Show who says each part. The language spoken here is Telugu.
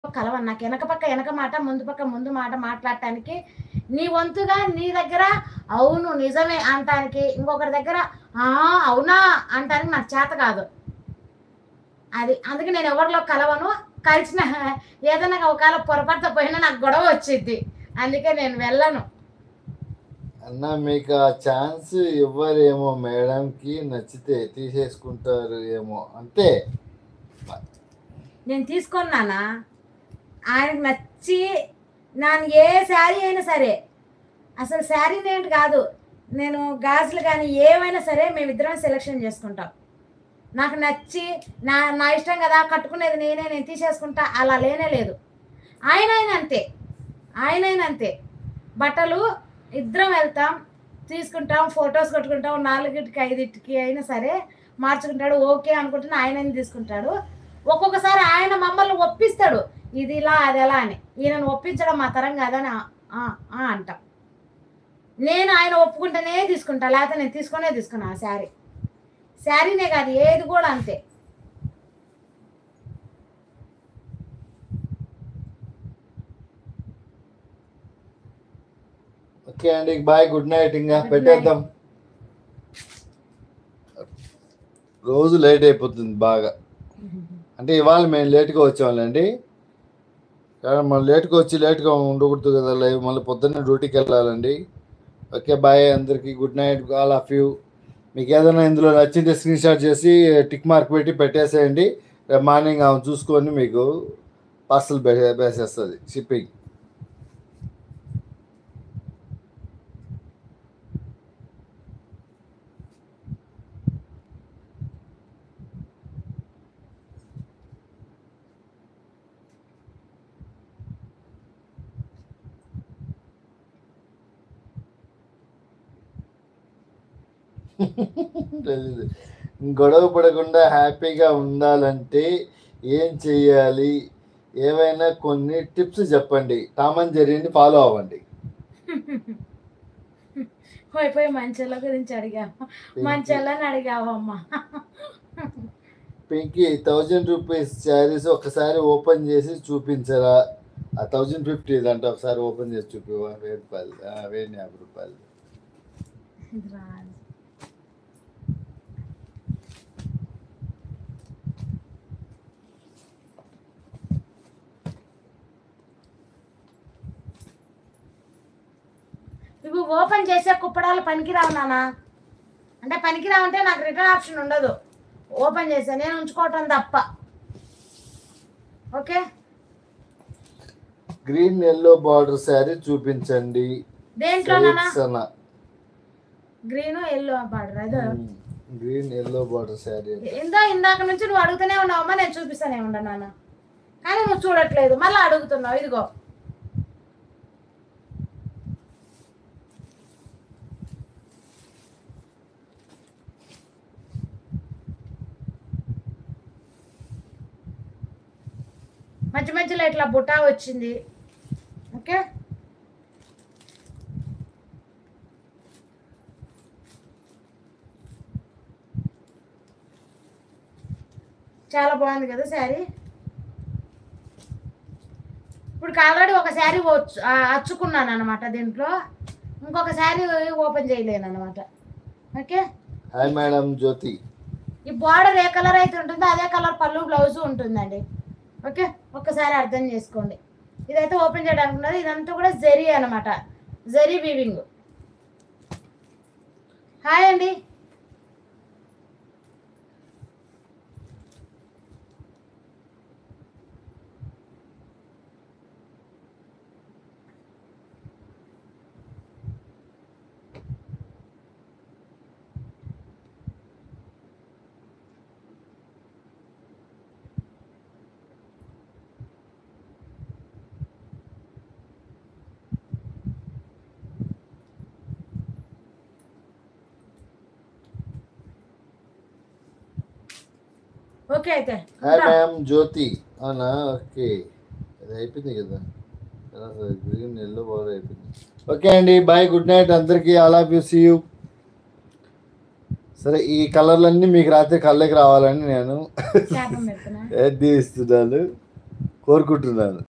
Speaker 1: కలవను. నాకు వెనక పక్క వెనక మాట, ముందు పక్క ముందు మాట మాట్లాడటానికి నీ వంతుగా నీ దగ్గర అవును నిజమే అనటానికి, ఇంకొకరి దగ్గర ఆ! అవునా అనటానికి నాకు చేత కాదు. అది. అందుకే నేను ఎవరిలో కలవను. కలిసిన ఏదైనా ఒకవేళ పొరపాటుతో పోయినా నాకు గొడవ వచ్చిద్ది. అందుకే నేను వెళ్ళను.
Speaker 2: అన్న మీకు ఆ ఛాన్స్ ఇవ్వరేమో, మేడంకి నచ్చితే తీసేసుకుంటారు ఏమో అంతే.
Speaker 1: నేను తీసుకోను నాన్న. ఆయనకు నచ్చి నాను ఏ శారీ అయినా సరే, అసలు శారీనేంటి కాదు, నేను గాజులు కానీ ఏమైనా సరే మేమిద్దరం సెలెక్షన్ చేసుకుంటాం. నాకు నచ్చి నా నా ఇష్టం కదా కట్టుకునేది నేనే, నేను తీసేసుకుంటా అలా లేనే లేదు. ఆయనైనా అంతే, ఆయనైనా అంతే. బట్టలు ఇద్దరం వెళ్తాం, తీసుకుంటాం, ఫొటోస్ కొట్టుకుంటాం, 4కి 5కి అయినా సరే మార్చుకుంటాడు. ఓకే అనుకుంటున్నా ఆయనని తీసుకుంటాడు. ఒక్కొక్కసారి ఆయన మమ్మల్ని ఒప్పిస్తాడు, ఇది ఇలా అది ఎలా అని. ఈయనను ఒప్పించడం మా తరం కాదని అంటాం. నేను ఆయన ఒప్పుకుంటేనే తీసుకుంటా, లేకపోతే నేను తీసుకున్నా ఆ శారీ. శారీనే కాదు ఏది కూడా అంతే.
Speaker 2: ఓకే అండి, బాయ్, గుడ్ నైట్. ఇంకా పెట్టేద్దాం. రోజు లేట్ అయిపోతుంది బాగా. అంటే ఇవాళ మేము లేట్గా వచ్చామండి, కానీ మనం లేట్గా వచ్చి లేట్గా ఉండకూడదు కదా లైవ్. మళ్ళీ పొద్దున్నే డ్యూటీకి వెళ్ళాలండి. ఓకే బాయ్ అందరికీ, good night all of you. మీకు ఏదైనా ఇందులో నచ్చింటే స్క్రీన్ షాట్ చేసి టిక్ మార్క్ పెట్టి పెట్టేసేయండి. రేపు మార్నింగ్ ఆమె చూసుకొని మీకు పార్సల్ వేసేస్తుంది షిప్పింగ్. గొడవ పడకుండా హ్యాపీగా ఉండాలంటే ఏం చెయ్యాలి? ఏవైనా కొన్ని టిప్స్ చెప్పండి. టామ్ అండ్ జెర్రీని ఫాలో అవ్వండి.
Speaker 1: పోయి మంచెల గురించి అడిగావు, మంచెలని అడిగావమ్మా.
Speaker 2: పింకీ 1000 రూపీస్ శారీస్ ఒకసారి ఓపెన్ చేసి చూపించరా? ఆ 1050 ఇదంటే ఒకసారి ఓపెన్ చేసి చూపి. 1000 రూపాయలు, 1050 రూపాయలు.
Speaker 1: ఇవి ఓపెన్ చేసే కుప్పడాలు పనికిరావు నాన్న. అంటే పనికిరావంటే నాకు రిటర్న్ ఆప్షన్ ఉండదు. ఓపెన్ చేసా నేను ఉంచుకోవటం తప్ప. Okay,
Speaker 2: green yellow border sari చూపించండి.
Speaker 1: దేంట్లో గ్రీన్ ఎల్లో బార్డర్? అదే
Speaker 2: గ్రీన్ ఎల్లో బార్డర్ శారీ.
Speaker 1: ఇందాక నుంచి నువ్వు అడుగుతూనే ఉన్నావమ్మా, నేను చూపిస్తానే ఉన్నా నాన్న, కానీ నువ్వు చూడట్లేదు, మళ్ళీ అడుగుతున్నావు. ఇదిగో మధ్య మధ్యలో ఇట్లా బుటా వచ్చింది. ఓకే, చాలా బాగుంది కదా శారీ. ఇప్పుడు ఆల్రెడీ ఒక శారీ అచ్చుకున్నాను అనమాట దీంట్లో, ఇంకొక శారీ ఓపెన్ చేయలేను అనమాట. Okay,
Speaker 2: hi madam Jyothi.
Speaker 1: ఈ బార్డర్ ఏ కలర్ అయితే ఉంటుందో అదే కలర్ పళ్ళు బ్లౌజ్ ఉంటుందండి. ఓకే, ఒక్కసారి అర్థం చేసుకోండి. ఇదైతే ఓపెన్ చేయడానికి ఉన్నది. ఇదంతా కూడా జరీ అనమాట, జరీ వీవింగ్. హాయ్ అండి. ఓకే అయితే
Speaker 2: హాయ్ మ్యామ్ జ్యోతి. అవునా, ఓకే, అది అయిపోయింది కదా. గ్రీన్ ఎల్లో బార్డర్ అయిపోయింది. ఓకే అండి, బాయ్, గుడ్ నైట్ అందరికీ, all of you, see you. సరే, ఈ కలర్లన్నీ మీకు రాత్రి కళ్ళకి రావాలని నేను తీస్తున్నాను. కోరుకుంటున్నాను.